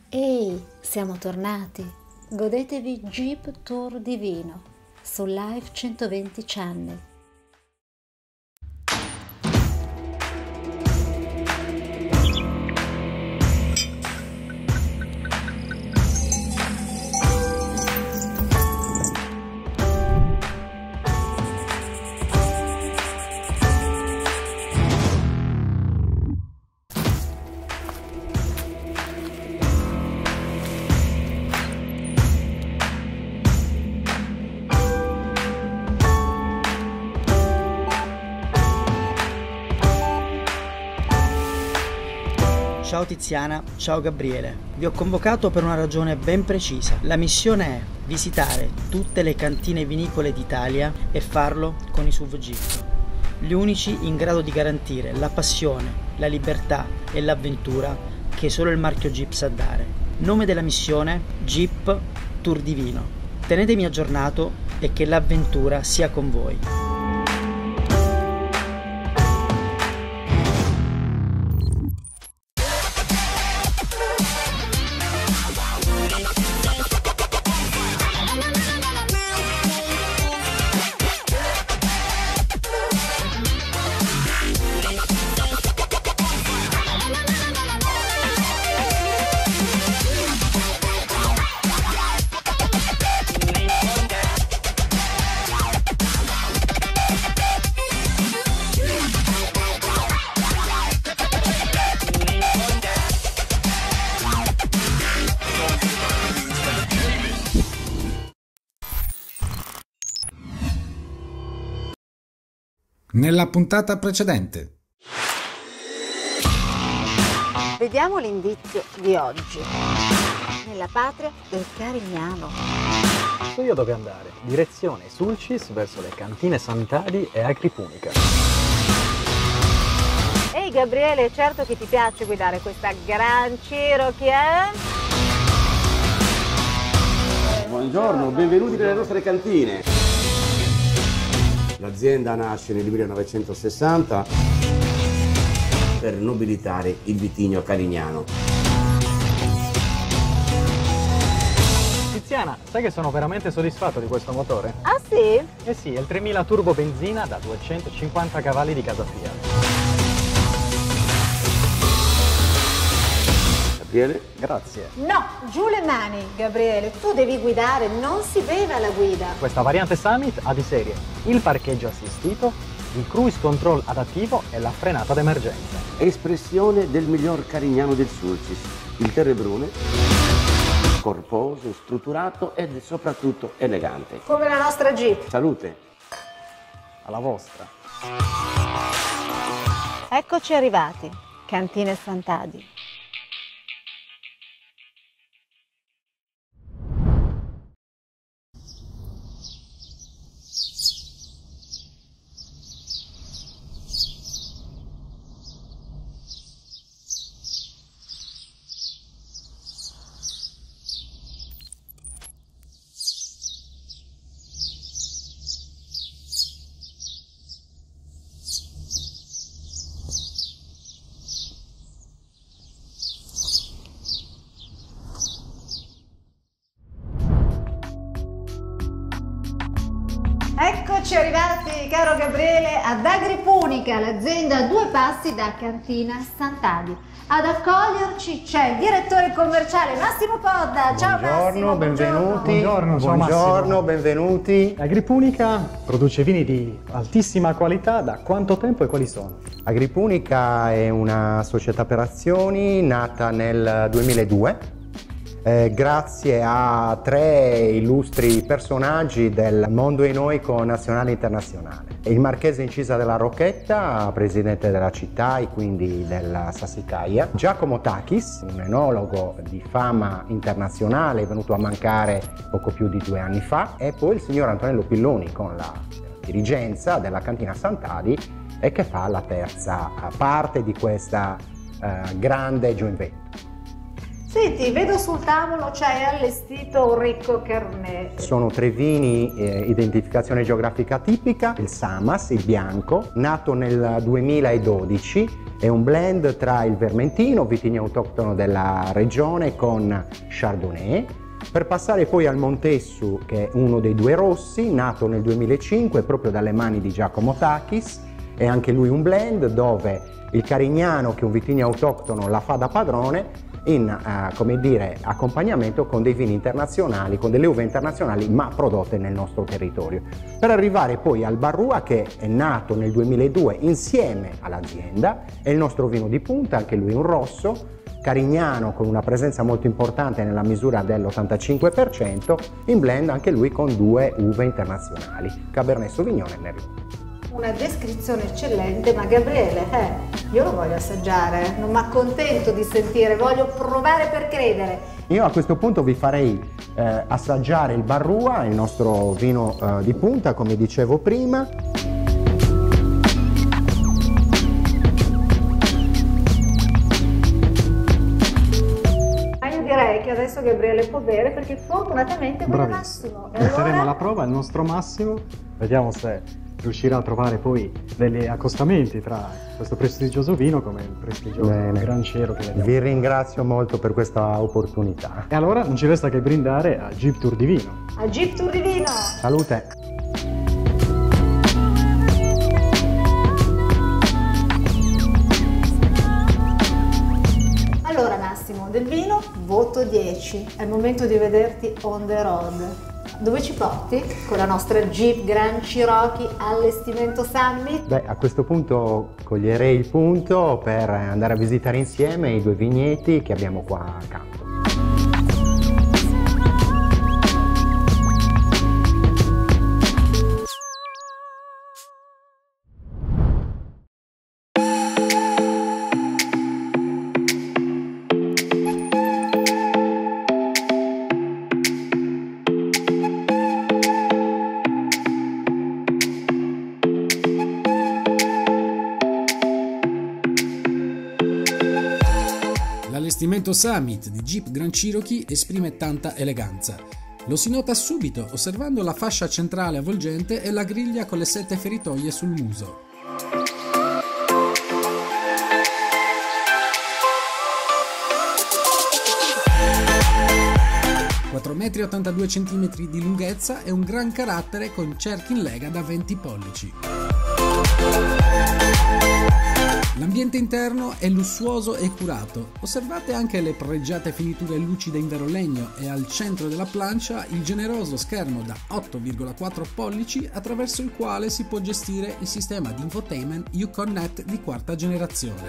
Ehi, siamo tornati! Godetevi Jeep Tour Divino su Live 120 Channel. Ciao Tiziana, ciao Gabriele. Vi ho convocato per una ragione ben precisa. La missione è visitare tutte le cantine vinicole d'Italia e farlo con i SUV Jeep. Gli unici in grado di garantire la passione, la libertà e l'avventura che solo il marchio Jeep sa dare. Nome della missione: Jeep Tour Divino. Tenetemi aggiornato e che l'avventura sia con voi. Nella puntata precedente. Vediamo l'indizio di oggi. Nella patria del Carignano. So io dove andare. Direzione Sulcis verso le cantine Sant'Adi e Agripunica. Ehi Gabriele, certo che ti piace guidare questa Gran Cherokee? Buongiorno, benvenuti nelle nostre cantine. L'azienda nasce nel 1960 per nobilitare il vitigno carignano. Tiziana, sai che sono veramente soddisfatto di questo motore? Ah sì? Eh sì, è il 3000 turbo benzina da 250 cavalli di casa Fiat. Gabriele? Grazie. No, giù le mani Gabriele, tu devi guidare, non si beve alla guida. Questa variante Summit ha di serie il parcheggio assistito, il cruise control adattivo e la frenata d'emergenza. Espressione del miglior carignano del Sulcis, il Terrebrune, corposo, strutturato ed soprattutto elegante. Come la nostra Jeep. Salute! Alla vostra. Eccoci arrivati, Cantine Sant'Adi. Eccoci arrivati, caro Gabriele, ad Agripunica, l'azienda a 2 passi da Cantina Sant'Adi. Ad accoglierci c'è il direttore commerciale Massimo Podda. Ciao Massimo, benvenuti. Buongiorno, ciao Buongiorno, Massimo. benvenuti. Agripunica produce vini di altissima qualità. Da quanto tempo e quali sono? Agripunica è una società per azioni nata nel 2002. Grazie a 3 illustri personaggi del mondo enoico nazionale e internazionale. Il marchese Incisa della Rocchetta, presidente della città e quindi della Sassicaia. Giacomo Takis, un enologo di fama internazionale, venuto a mancare poco più di 2 anni fa. E poi il signor Antonello Pilloni con la dirigenza della Cantina Sant'Adi e che fa la terza parte di questa grande joint venture. Senti, vedo sul tavolo c'hai allestito un ricco Cabernet. Sono 3 vini, identificazione geografica tipica, il Samas, il bianco, nato nel 2012, è un blend tra il Vermentino, vitigno autoctono della regione, con Chardonnay, per passare poi al Montessu, che è uno dei 2 rossi, nato nel 2005 proprio dalle mani di Giacomo Takis, è anche lui un blend dove il Carignano, che è un vitigno autoctono, la fa da padrone in come dire, accompagnamento con dei vini internazionali, con delle uve internazionali ma prodotte nel nostro territorio, per arrivare poi al Barrua, che è nato nel 2002 insieme all'azienda, è il nostro vino di punta, anche lui un rosso Carignano con una presenza molto importante nella misura dell'85%, in blend anche lui con 2 uve internazionali, Cabernet Sauvignon e Merlot. Una descrizione eccellente, ma Gabriele, io lo voglio assaggiare, non mi accontento di sentire, voglio provare per credere. Io a questo punto vi farei assaggiare il Barrua, il nostro vino di punta, come dicevo prima. Ma io direi che adesso Gabriele può bere, perché fortunatamente quello Massimo. Metteremo alla prova il nostro Massimo, vediamo se riuscirà a trovare poi degli accostamenti tra questo prestigioso vino come il prestigioso Gran Cherokee che vediamo. Vi ringrazio molto per questa opportunità. E allora non ci resta che brindare a Jeep Tour di Vino. A Jeep Tour di Vino! Salute! Allora Massimo, del vino voto 10, è il momento di vederti on the road. Dove ci porti con la nostra Jeep Grand Cherokee allestimento Summit? Beh, a questo punto coglierei il punto per andare a visitare insieme i 2 vigneti che abbiamo qua accanto. L'allestimento Summit di Jeep Grand Cherokee esprime tanta eleganza. Lo si nota subito osservando la fascia centrale avvolgente e la griglia con le 7 feritoie sul muso. (4,82 m di lunghezza e un gran carattere con cerchi in lega da 20 pollici. L'ambiente interno è lussuoso e curato, osservate anche le pregiate finiture lucide in verolegno e al centro della plancia il generoso schermo da 8,4 pollici attraverso il quale si può gestire il sistema di infotainment Uconnect di 4ª generazione.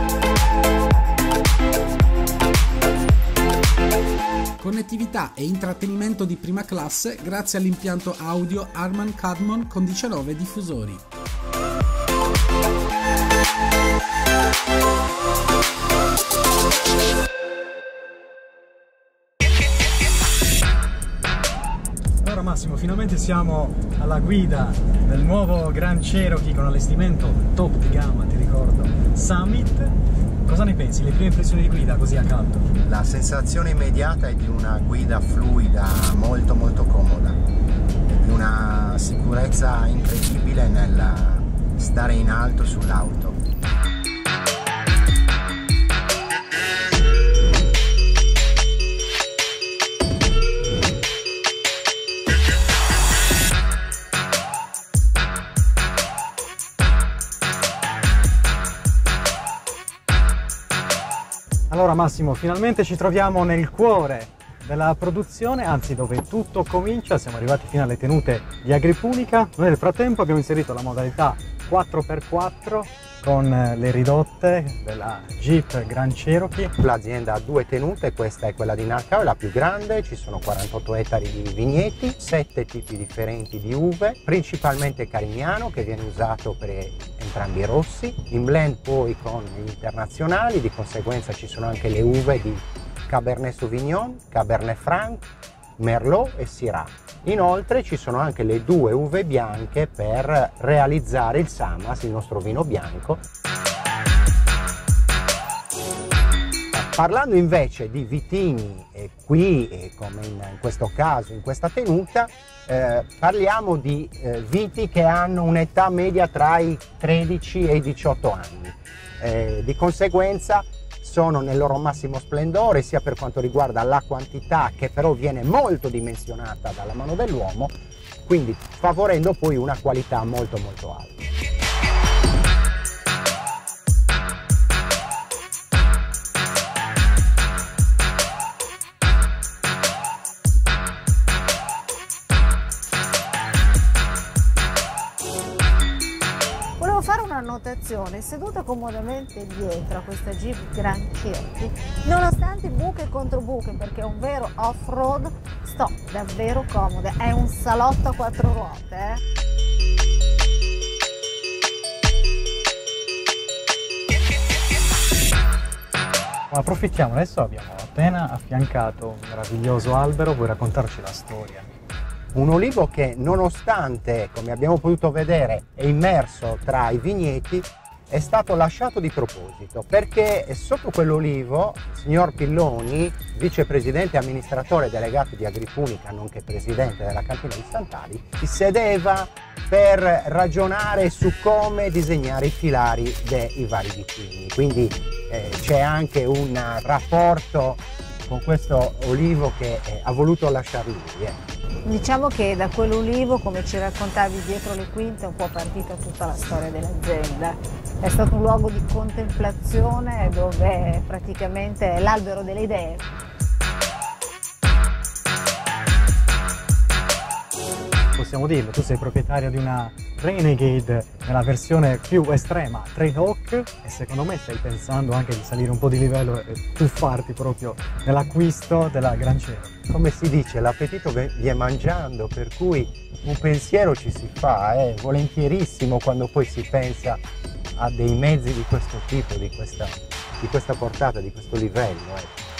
Connettività e intrattenimento di prima classe grazie all'impianto audio Harman Kardon con 19 diffusori. Allora Massimo, finalmente siamo alla guida del nuovo Grand Cherokee con allestimento top di gamma, ti ricordo, Summit. Cosa ne pensi? Le prime impressioni di guida così a caldo? La sensazione immediata è di una guida fluida, molto molto comoda, di una sicurezza incredibile nel stare in alto sull'auto. Allora Massimo, finalmente ci troviamo nel cuore della produzione, anzi dove tutto comincia. Siamo arrivati fino alle tenute di Agripunica. Noi nel frattempo abbiamo inserito la modalità 4x4 con le ridotte della Jeep Grand Cherokee. L'azienda ha 2 tenute, questa è quella di Nacao, è la più grande, ci sono 48 ettari di vigneti, 7 tipi differenti di uve, principalmente Carignano che viene usato per entrambi i rossi, in blend poi con gli internazionali, di conseguenza ci sono anche le uve di Cabernet Sauvignon, Cabernet Franc, Merlot e Syrah. Inoltre ci sono anche le 2 uve bianche per realizzare il Samas, il nostro vino bianco. Parlando invece di vitigni, qui, come in questo caso, in questa tenuta, parliamo di viti che hanno un'età media tra i 13 e i 18 anni. Di conseguenza sono nel loro massimo splendore, sia per quanto riguarda la quantità, che però viene molto dimensionata dalla mano dell'uomo, quindi favorendo poi una qualità molto molto alta. Annotazione: seduta comodamente dietro a questa Jeep Grand Cherokee, nonostante buche e controbuche, perché è un vero off-road, sto davvero comoda, è un salotto a 4 ruote. Approfittiamo, adesso abbiamo appena affiancato un meraviglioso albero, vuoi raccontarci la storia? Un olivo che, nonostante, come abbiamo potuto vedere, è immerso tra i vigneti, è stato lasciato di proposito, perché sotto quell'olivo il signor Pilloni, vicepresidente e amministratore delegato di Agripunica, nonché presidente della cantina di Sant'Ali, si sedeva per ragionare su come disegnare i filari dei vari vitigni. Quindi c'è anche un rapporto con questo olivo che ha voluto lasciar lui. Diciamo che da quell'olivo, come ci raccontavi dietro le quinte, è un po' partita tutta la storia dell'azienda. È stato un luogo di contemplazione dove praticamente è l'albero delle idee. Possiamo dirlo, tu sei proprietario di una Renegade nella versione più estrema, Trailhawk, e secondo me stai pensando anche di salire un po' di livello e tuffarti proprio nell'acquisto della Grand Cherokee. Come si dice, l'appetito viene mangiando, per cui un pensiero ci si fa, volentierissimo, quando poi si pensa a dei mezzi di questo tipo, di questa portata, di questo livello.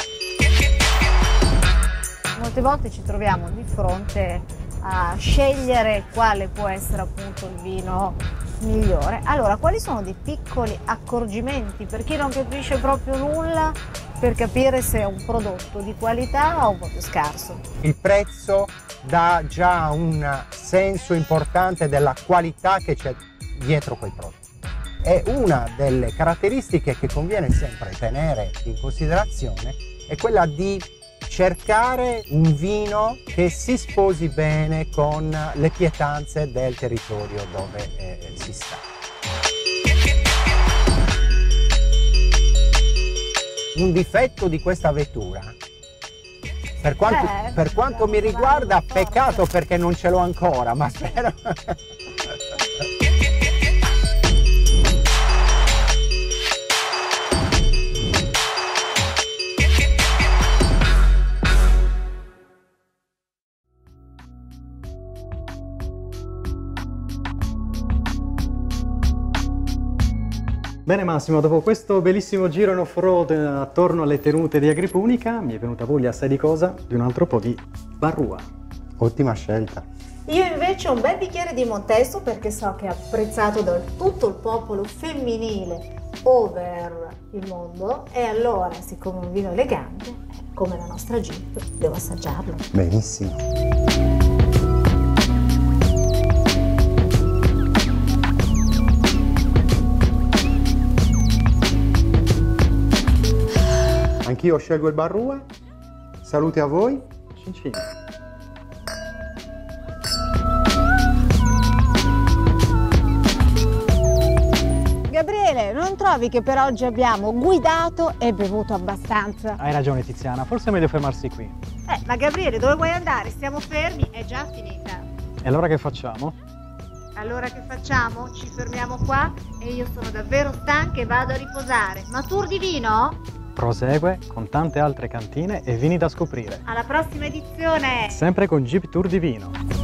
Molte volte ci troviamo di fronte a scegliere quale può essere appunto il vino migliore. Allora, quali sono dei piccoli accorgimenti per chi non capisce proprio nulla, per capire se è un prodotto di qualità o un po' più scarso? Il prezzo dà già un senso importante della qualità che c'è dietro quel prodotto. E una delle caratteristiche che conviene sempre tenere in considerazione è quella di cercare un vino che si sposi bene con le pietanze del territorio dove si sta. Un difetto di questa vettura, per quanto mi riguarda, peccato perché non ce l'ho ancora, ma spero. Bene Massimo, dopo questo bellissimo giro in off-road attorno alle tenute di Agripunica, mi è venuta voglia, sai di cosa? Di un altro po' di Barrua. Ottima scelta. Io invece un bel bicchiere di Montesto, perché so che è apprezzato da tutto il popolo femminile over il mondo, e allora, siccome è un vino elegante, come la nostra Jeep, devo assaggiarlo. Benissimo. Anch'io scelgo il Barrua. Salute a voi. Cincin. Gabriele, non trovi che per oggi abbiamo guidato e bevuto abbastanza? Hai ragione Tiziana, forse è meglio fermarsi qui. Ma Gabriele, dove vuoi andare? Stiamo fermi, è già finita. E allora che facciamo? Allora che facciamo? Ci fermiamo qua e io sono davvero stanca e vado a riposare. Ma tour di vino? Prosegue con tante altre cantine e vini da scoprire. Alla prossima edizione! Sempre con Jeep Tour di Vino.